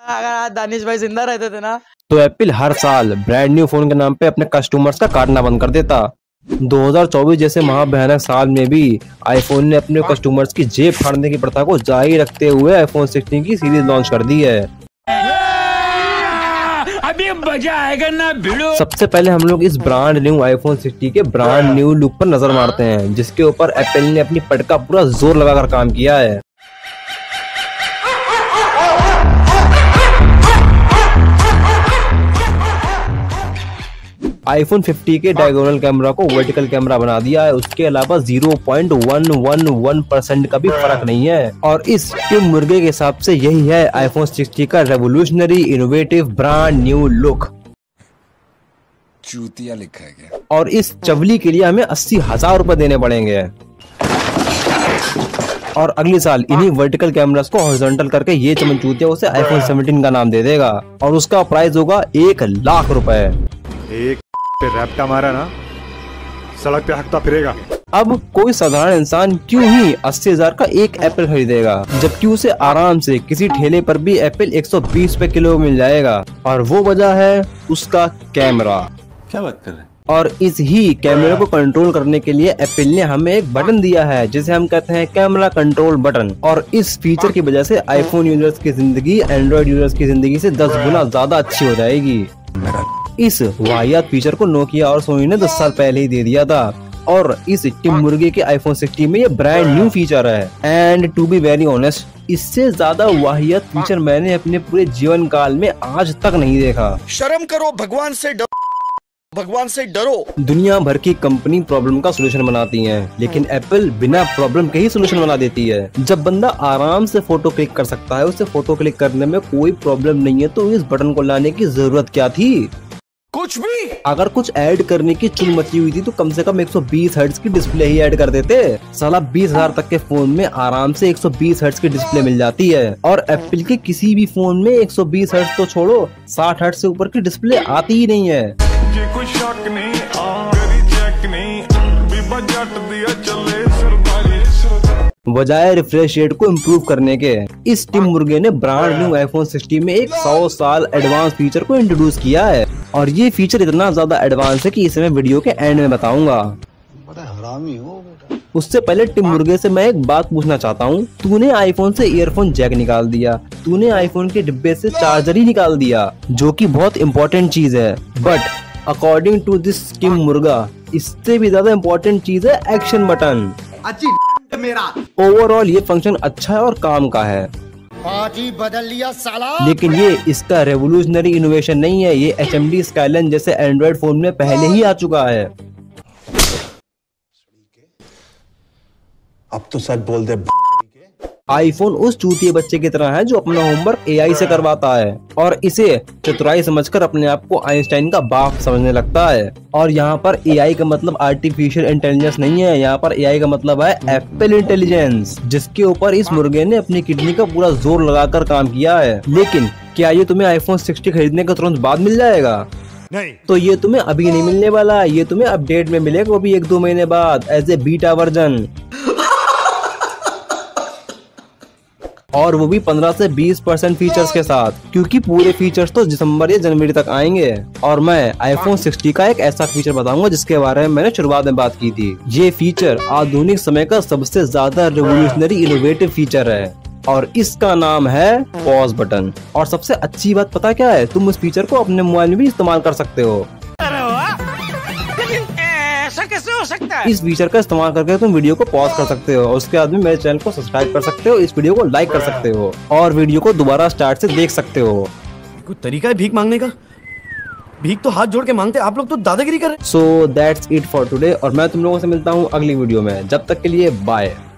अगर आज दानिश भाई जिंदा रहते थे ना तो एप्पल हर साल ब्रांड न्यू फोन के नाम पे अपने कस्टमर्स का काटना बंद कर देता। 2024 जैसे महाभयानक साल में भी आईफोन ने अपने कस्टमर्स की जेब फाड़ने की प्रथा को जारी रखते हुए आईफोन 16 की सीरीज लॉन्च कर दी है। अभी मजा आएगा ना भिड़ो। सबसे पहले हम लोग इस ब्रांड न्यू आईफोन 16 के ब्रांड न्यू लुक पर नजर मारते हैं, जिसके ऊपर एप्पल ने अपनी पटका पूरा जोर लगाकर काम किया है। आईफोन 50 के डायगोनल कैमरा को वर्टिकल कैमरा बना दिया है। उसके अलावा 0.111% का भी फर्क नहीं है। और इस टिम मुर्गे के हिसाब से यही है आईफोन 60 का revolutionary innovative brand new look. चूतिया लिखा है क्या? और इस चवली के लिए हमें 80,000 रुपए देने पड़ेंगे। और अगले साल इन्हीं वर्टिकल कैमरास को हॉरिजॉन्टल करके ये चमचूतिया उसे आईफोन 17 का नाम दे देगा और उसका प्राइस होगा 1,00,000 रुपए। एक पे रैप्टा मारा ना, सड़क पे हकता फिरेगा। अब कोई साधारण इंसान क्यों ही 80,000 का एक एप्पल खरीदेगा, जबकि उसे आराम से किसी ठेले पर भी एप्पल 120 रुपए किलो मिल जाएगा। और वो वजह है उसका कैमरा। क्या बात कर रहे हैं? और इस ही कैमरे को कंट्रोल करने के लिए एप्पल ने हमें एक बटन दिया है जिसे हम कहते हैं कैमरा कंट्रोल बटन। और इस फीचर की वजह से आईफोन यूजर्स की जिंदगी एंड्रॉइड यूजर्स की जिंदगी से 10 गुना ज्यादा अच्छी हो जाएगी। इस वाहियात फीचर को नोकिया और सोनी ने 10 साल पहले ही दे दिया था। और इस टिम मुर्गे के आईफोन 60 में ये ब्रांड न्यू फीचर है। And to be very honest, इससे ज्यादा वाहियात फीचर मैंने अपने पूरे जीवन काल में आज तक नहीं देखा। शर्म करो, भगवान से डरो, भगवान से डरो। दुनिया भर की कंपनी प्रॉब्लम का सोल्यूशन बनाती हैं, लेकिन एप्पल बिना प्रॉब्लम के ही सोल्यूशन बना देती है। जब बंदा आराम से फोटो क्लिक कर सकता है, उसे फोटो क्लिक करने में कोई प्रॉब्लम नहीं है, तो इस बटन को लाने की जरूरत क्या थी? कुछ भी। अगर कुछ ऐड करने की चुल मची हुई थी तो कम से कम 120 हर्ट्ज की डिस्प्ले ही ऐड कर देते। साला 20,000 तक के फोन में आराम से 120 हर्ट्ज की डिस्प्ले मिल जाती है। और एप्पल के किसी भी फोन में 120 हर्ट्ज तो छोड़ो, 60 हर्ट्ज से ऊपर की डिस्प्ले आती ही नहीं है। ये कोई शक नहीं, चेक नहीं, जट दिया चले सरदारी। बजाय रिफ्रेश रेट को इम्प्रूव करने के, इस टिम मुर्गे ने ब्रांड न्यू आईफोन 60 में एक 100 साल एडवांस फीचर को इंट्रोड्यूस किया है। और ये फीचर इतना ज्यादा एडवांस है कि इसे मैं वीडियो के एंड में बताऊंगा। हरामी हो बेटा। उससे पहले टिम मुर्गे से मैं एक बात पूछना चाहता हूँ। तूने आईफोन से ईयरफोन जैक निकाल दिया, तूने आईफोन के डिब्बे से चार्जर ही निकाल दिया, जो कि बहुत इंपॉर्टेंट चीज है। But according to this Tim मुर्गा, इससे भी ज्यादा इंपॉर्टेंट चीज है एक्शन बटन। मेरा ओवरऑल ये फंक्शन अच्छा है और काम का है, पार्टी बदल लिया साला। लेकिन ये इसका रेवोल्यूशनरी इनोवेशन नहीं है। ये HMD स्काईलाइन जैसे एंड्रॉइड फोन में पहले ही आ चुका है। अब तो सच बोल दे। आईफोन उस चूतिए बच्चे की तरह है जो अपना होमवर्क AI से करवाता है और इसे चतुराई समझकर अपने आप को आइंस्टाइन का बाप समझने लगता है। और यहाँ पर AI का मतलब आर्टिफिशियल इंटेलिजेंस नहीं है, यहाँ पर AI का मतलब है एप्पल इंटेलिजेंस, जिसके ऊपर इस मुर्गे ने अपनी किडनी का पूरा जोर लगाकर काम किया है। लेकिन क्या ये तुम्हें आईफोन 60 खरीदने के तुरंत बाद मिल जाएगा? नहीं। तो ये तुम्हें अभी नहीं मिलने वाला, ये तुम्हें अपडेट में मिलेगा, वो भी 1-2 महीने बाद एज ए बीटा वर्जन। और वो भी 15 से 20% फीचर्स के साथ, क्योंकि पूरे फीचर्स तो दिसंबर या जनवरी तक आएंगे। और मैं आईफोन 60 का एक ऐसा फीचर बताऊंगा जिसके बारे में मैंने शुरुआत में बात की थी। ये फीचर आधुनिक समय का सबसे ज्यादा रेवोल्यूशनरी इनोवेटिव फीचर है और इसका नाम है पॉज बटन। और सबसे अच्छी बात पता क्या है? तुम उस फीचर को अपने मोबाइल में भी इस्तेमाल कर सकते हो। ऐसा कैसे हो सकता है? इस फीचर का इस्तेमाल करके तुम वीडियो को पॉज कर सकते हो, उसके बाद में मेरे चैनल को सब्सक्राइब कर सकते हो, इस वीडियो को लाइक कर सकते हो और वीडियो को दोबारा स्टार्ट से देख सकते हो। कोई तरीका है भीख मांगने का? भीख तो हाथ जोड़ के मांगते, आप लोग तो दादागिरी कर रहे हैं। So that's it for today और मैं तुम लोगों से मिलता हूँ अगली वीडियो में। जब तक के लिए बाय।